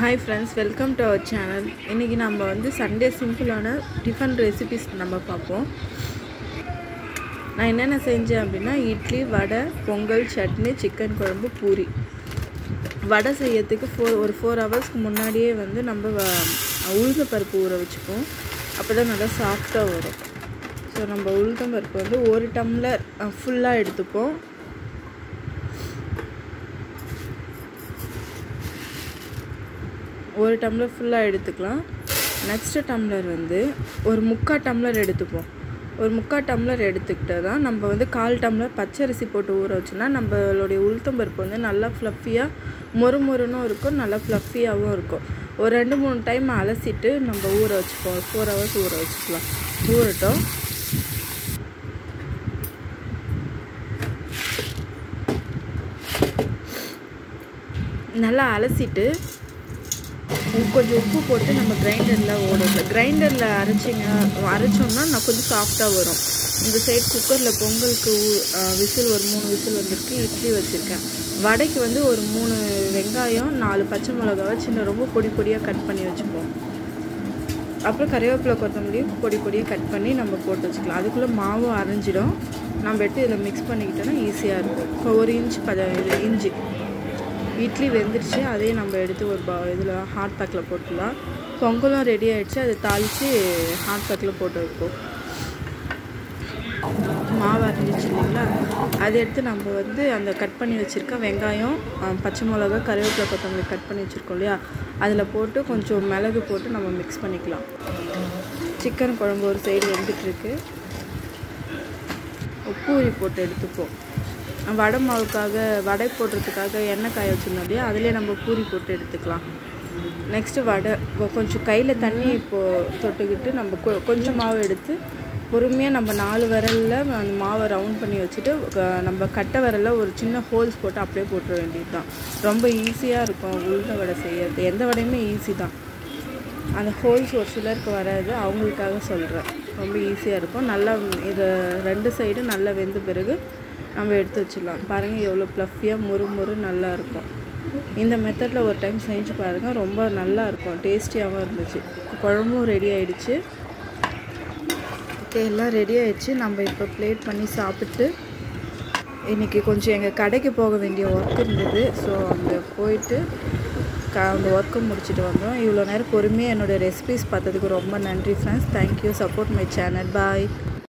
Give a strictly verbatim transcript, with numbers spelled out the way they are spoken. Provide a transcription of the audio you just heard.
Hi friends, welcome to our channel. இன்னைக்கு நம்ம வந்து சண்டே சிம்பிளான டிஃபன் ரெசிபிஸ் நம்ம பார்ப்போம். நான் என்னென்ன செஞ்சேன் அப்படின்னா இட்லி, வடை, பொங்கல், சட்னி, சிக்கன் குழம்பு, பூரி. வடை செய்யறதுக்கு ஃபோர் ஒரு ஃபோர் ஹவர்ஸ்க்கு முன்னாடியே வந்து நம்ம உளுந்த பருப்பு ஊற வச்சுப்போம். அப்போ தான் நல்லா சாஃப்டாக வரும். ஸோ நம்ம உளுந்த பருப்பு வந்து ஒரு டம்ளர் ஃபுல்லாக எடுத்துப்போம். ஒரு டம்ளர் ஃபுல்லாக எடுத்துக்கலாம். நெக்ஸ்ட்டு டம்ளர் வந்து ஒரு முக்கால் டம்ளர் எடுத்துப்போம். ஒரு முக்கால் டம்ளர் எடுத்துக்கிட்டு தான் நம்ம வந்து கால் டம்ளர் பச்சரிசி போட்டு ஊற வச்சோன்னா நம்மளுடைய உளுத்தம்பருப்பு வந்து நல்லா ஃப்ளஃபியாக மொறு மொறுனும் இருக்கும், நல்லா ஃப்ளஃபியாகவும் இருக்கும். ஒரு ரெண்டு மூணு டைம் அலசிட்டு நம்ம ஊற வச்சுப்போம். ஃபோர் ஹவர்ஸ் ஊற வச்சுக்கலாம். ஊறட்டும். நல்லா அலசிட்டு கொஞ்சம் உப்பு போட்டு நம்ம கிரைண்டரில் ஓடல கிரைண்டரில் அரைச்சிங்க அரைச்சோம்னா நான் கொஞ்சம் சாஃப்டாக வரும். இந்த சைட் குக்கரில் பொங்கலுக்கு விசில் ஒரு மூணு விசில் வந்திருக்கு. இட்லி வச்சுருக்கேன். வடைக்கு வந்து ஒரு மூணு வெங்காயம், நாலு பச்சை மிளகாவை சின்ன ரொம்ப பொடி பொடியாக கட் பண்ணி வச்சுப்போம். அப்புறம் கறிவேப்பிலை, கொத்தமல்லியும் பொடி பொடியாக கட் பண்ணி நம்ம போட்டு வச்சுக்கலாம். அதுக்குள்ளே மாவும் அரைஞ்சிடும். நம்ம எடுத்து இதில் மிக்ஸ் பண்ணிக்கிட்டோன்னா ஈஸியாக இருக்கும். இப்போ ஒரு இன்ச்சு பத இது இஞ்சி இட்லி வெந்துடுச்சு. அதே நம்ம எடுத்து ஒரு பா இதில் ஹாட் பேக்கில் போட்டுக்கலாம். பொங்கலும் ரெடி ஆகிடுச்சு. அதை தாளித்து ஹாட் பேக்கில் போட்டு வைப்போம். மாவு அரைஞ்சிச்சு இல்லைங்களா, அதை எடுத்து நம்ம வந்து அந்த கட் பண்ணி வச்சுருக்க வெங்காயம், பச்சை மிளகா, கருவேப்பிலை, கொத்தமல்லி கட் பண்ணி வச்சுருக்கோம் இல்லையா, அதில் போட்டு கொஞ்சம் மிளகு போட்டு நம்ம மிக்ஸ் பண்ணிக்கலாம். சிக்கன் குழம்பு ஒரு சைடு வெந்துட்டுருக்கு. பூரி போட்டு எடுத்துப்போம். வடை மாவுக்காக வடை போடுறதுக்காக எண்ணெய் காய வச்சுருந்தோம் இல்லையா, அதிலே நம்ம பூரி போட்டு எடுத்துக்கலாம். நெக்ஸ்ட்டு வடை கொஞ்சம் கையில் தண்ணி இப்போது தொட்டுக்கிட்டு நம்ம கொ கொஞ்சம் மாவு எடுத்து பொறுமையாக நம்ம நாலு விரலில் அந்த மாவை ரவுண்ட் பண்ணி வச்சுட்டு நம்ம கட்டை விரலில் ஒரு சின்ன ஹோல்ஸ் போட்டு அப்படியே போட்டுற வேண்டியது தான். ரொம்ப ஈஸியாக இருக்கும் உளுந்த வடை செய்யறது. எந்த வடையுமே ஈஸி தான். அந்த ஹோல்ஸ் ஒரு சிலருக்கு வராது, அவங்களுக்காக சொல்கிறேன். ரொம்ப ஈஸியாக இருக்கும். நல்லா இதை ரெண்டு சைடும் நல்லா வெந்த பிறகு நம்ம எடுத்து வச்சிடலாம். பாருங்கள் எவ்வளோ ப்ளஃபியாக மொறு மொறு நல்லா இருக்கும். இந்த மெத்தடில் ஒரு டைம் செஞ்சு பாருங்கள். ரொம்ப நல்லா இருக்கும், டேஸ்டியாகவும் இருந்துச்சு. குழம்பும் ரெடி ஆகிடுச்சு. ஓகே, எல்லாம் ரெடி ஆகிடுச்சு. நம்ம இப்போ பிளேட் பண்ணி சாப்பிட்டு இன்றைக்கி கொஞ்சம் எங்கள் கடைக்கு போக வேண்டிய ஒர்க் இருந்தது. ஸோ அங்கே போயிட்டு க அந்த ஒர்க்கை முடிச்சுட்டு வந்தோம். இவ்வளோ நேரம் பொறுமையாக என்னோடய ரெசிபிஸ் பார்த்ததுக்கு ரொம்ப நன்றி friends. Thank you. Support my channel. Bye.